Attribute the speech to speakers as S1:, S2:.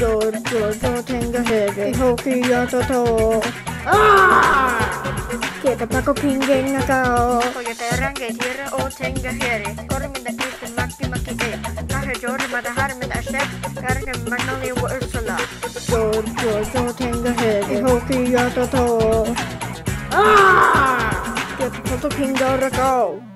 S1: Giorgio Ngahere Hoki Yototo Kita pako pingeng nakao Koyo terange tira o Ngahere Kormin da kistin maki maki e Kahe jori madahar min ashek Karne manoli wa ursula Giorgio Ngahere Hoki Yototo Kita pako pingeng nakao